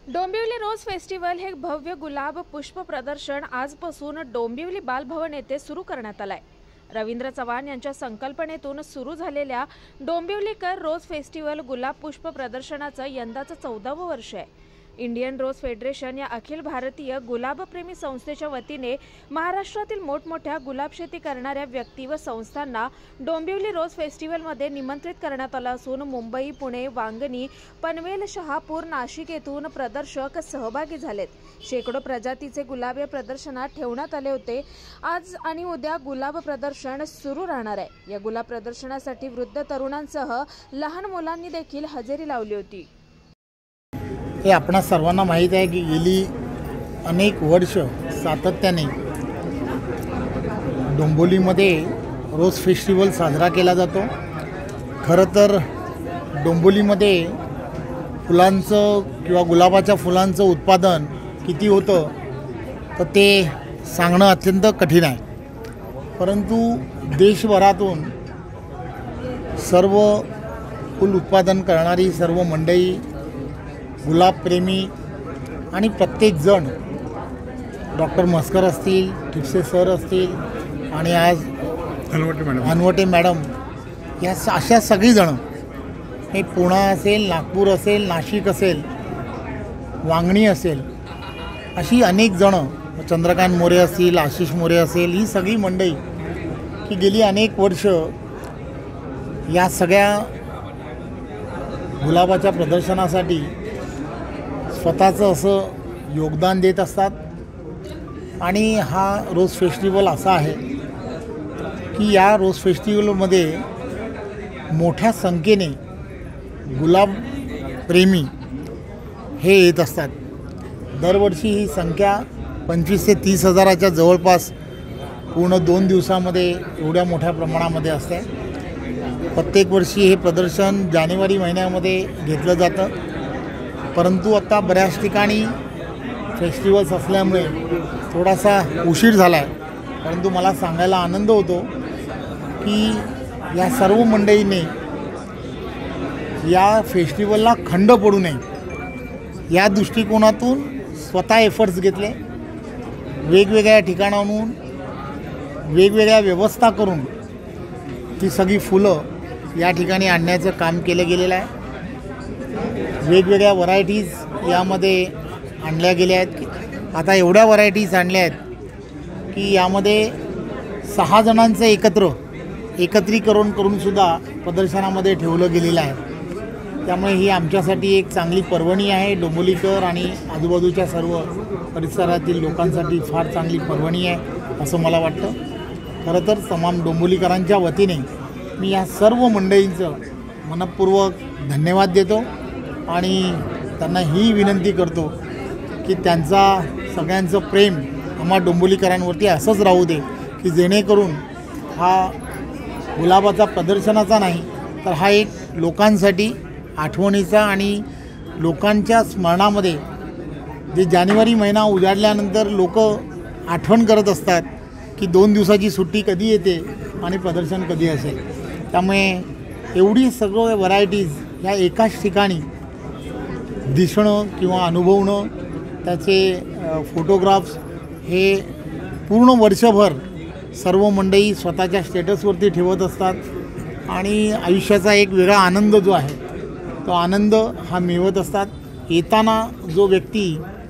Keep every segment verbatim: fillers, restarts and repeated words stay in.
डोंबिवली रोज festival हे भव्य गुलाब पुष्प प्रदर्शन आजपासून डोंबिवली बालभवन येथे सुरू करण्यात आलंय। रवींद्र चव्हाण यांच्या संकल्पनेतून सुरू झालेल्या डोंबिवलीकर रोज फेस्टिवल गुलाब पुष्प प्रदर्शनाचं यंदाचं चौदावं वर्ष आहे। इंडियन रोज फेडरेशन या अखिल भारतीय गुलाबप्रेमी संस्थेच्या वतीने महाराष्ट्रातील मोठमोठ्या गुलाब शेती करणाऱ्या व्यक्ती व संस्थांना डोंबिवली रोज फेस्टिवलमध्ये निमंत्रित करण्यात आलं असून मुंबई, पुणे, वांगणी, पनवेल, शहापूर, नाशिक येथून प्रदर्शक सहभागी झालेत। शेकडो प्रजातीचे गुलाब या प्रदर्शनात ठेवण्यात आले होते। आज आणि उद्या गुलाब प्रदर्शन सुरू राहणार आहे। या गुलाब प्रदर्शनासाठी वृद्ध तरुणांसह लहान मुलांनी देखील हजेरी लावली होती। हे आपणा सर्वांना माहीत आहे की गेली अनेक वर्ष सातत्याने डोंबिवलीमध्ये रोज फेस्टिवल साजरा केला जातो। खरं तर डोंबिवलीमध्ये फुलांचं किंवा गुलाबाच्या फुलांचं उत्पादन किती होतं तर ते सांगणं अत्यंत कठीण आहे, परंतु देशभरातून सर्व फुल उत्पादन करणारी सर्व मंडळी, गुलाबप्रेमी आणि प्रत्येकजण, डॉक्टर मस्कर असतील, ठिपसे सर असतील आणि आज अनवटे मॅडम अनवटे मॅडम या अशा सगळीजणं, हे पुणे असेल, नागपूर असेल, नाशिक असेल, वांगणी असेल, अशी अनेक जणं, चंद्रकांत मोरे असतील, आशिष मोरे असेल, ही सगळी मंडळी की गेली अनेक वर्ष या सगळ्या गुलाबाच्या प्रदर्शनासाठी स्वतःचं असं योगदान देत असतात। आणि हा रोज फेस्टिवल असा आहे की या रोज फेस्टिवलमध्ये मोठ्या संख्येने गुलाब प्रेमी हे येत असतात। दरवर्षी ही संख्या पंचवीस ते तीस हजाराच्या जवळपास पूर्ण दोन दिवसामध्ये एवढ्या मोठ्या प्रमाणामध्ये असते। प्रत्येक वर्षी हे प्रदर्शन जानेवारी महिन्यामध्ये घेतलं जातं, परंतु आता बऱ्याच ठिकाणी फेस्टिवल्स असल्यामुळे थोडासा उशीर झाला आहे। परंतु मला सांगायला आनंद होतो की या सर्व मंडळींनी या फेस्टिवलला खंड पडू नये या दृष्टिकोनातून स्वतः एफर्ट्स घेतले। वेगवेगळ्या ठिकाणाहून वेगवेगळ्या व्यवस्था करून ती सगळी फुलं या ठिकाणी आणण्याचं काम केलं गेलेलं आहे। वेगवेगळ्या व्हरायटीज यामध्ये आणल्या गेल्या आहेत। आता एवढ्या व्हरायटीज आणल्या आहेत की यामध्ये सहा जणांचं एकत्र एकत्रीकरण करूनसुद्धा प्रदर्शनामध्ये ठेवलं गेलेलं आहे। त्यामुळे ही आमच्यासाठी एक चांगली पर्वणी आहे। डोंबिवलीकर आणि आजूबाजूच्या सर्व परिसरातील लोकांसाठी फार चांगली पर्वणी आहे असं मला वाटतं। खरं तर तमाम डोंबिवलीकरांच्या वतीने मी या सर्व मंडळींचं मनपूर्वक धन्यवाद देतो आणि त्यांना ही विनंती करतो की त्यांचा सगळ्यांचं प्रेम आम्हा डोंबिवलीकरांवरती असंच राहू दे की जेणेकरून हा गुलाबाचा प्रदर्शनाचा नाही तर हा एक लोकांसाठी आठवणीचा आणि लोकांच्या स्मरणामध्ये जे जानेवारी महिना उजाडल्यानंतर लोक आठवण करत असतात की दोन दिवसाची सुट्टी कधी येते आणि प्रदर्शन कधी असेल। त्यामुळे एवढी सगळं व्हरायटीज ह्या एकाच ठिकाणी दिसणं किंवा अनुभवणं, त्याचे फोटोग्राफ्स हे पूर्ण वर्षभर सर्व मंडळी स्वतःच्या स्टेटसवरती ठेवत असतात आणि आयुष्याचा एक वेगळा आनंद जो आहे तो आनंद हा मिळवत असतात। येताना जो व्यक्ती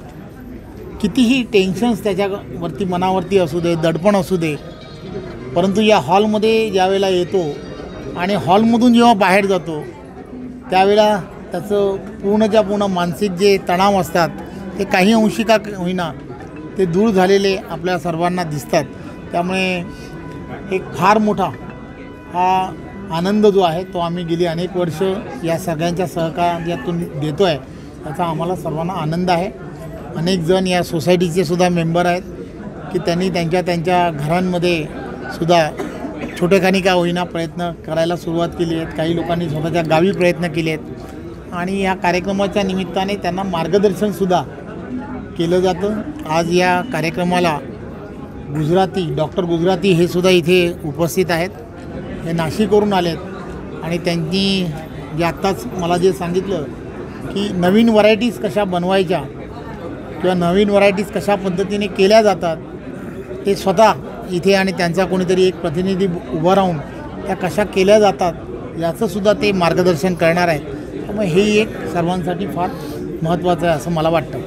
कितीही टेन्शन्स त्याच्यावरती मनावरती असू दे, दडपण असू दे, परंतु या हॉलमध्ये ज्यावेळेला येतो आणि हॉलमधून जेव्हा बाहेर जातो त्यावेळेला त्याचं पूर्णच्या पूर्ण मानसिक जे तणाव असतात ते काही अंशी का होईना ते दूर झालेले आपल्या सर्वांना दिसतात। त्यामुळे एक फार मोठा हा आनंद जो आहे तो आम्ही गेली अनेक वर्ष या सगळ्यांच्या सहकार्यातून देतो आहे, त्याचा आम्हाला सर्वांना आनंद आहे। अनेक जण या सोसायटीचे सुद्धा मेंबर आहेत की त्यांनी त्यांच्या त्यांच्या घरांमध्ये सुद्धा छोटेखानी का होईना प्रयत्न करायला सुरुवात केली आहेत। काही लोकांनी स्वतःच्या गावी प्रयत्न केले आहेत आणि या कार्यक्रमाच्या निमित्ताने त्यांना मार्गदर्शनसुद्धा केलं जातं। आज या कार्यक्रमाला गुजराती डॉक्टर गुजराती हे सुद्धा इथे उपस्थित आहेत। हे नाशिकवरून आलेत आणि त्यांनी जे आत्ताच मला जे सांगितलं की नवीन व्हरायटीज कशा बनवायच्या किंवा नवीन व्हरायटीज कशा पद्धतीने केल्या जातात ते स्वतः इथे आणि त्यांचा कोणीतरी एक प्रतिनिधी उभा राहून त्या कशा केल्या जातात याचंसुद्धा ते मार्गदर्शन करणार आहेत. त्यामुळे हे एक सर्वांसाठी फार महत्त्वाचं आहे असं मला वाटतं.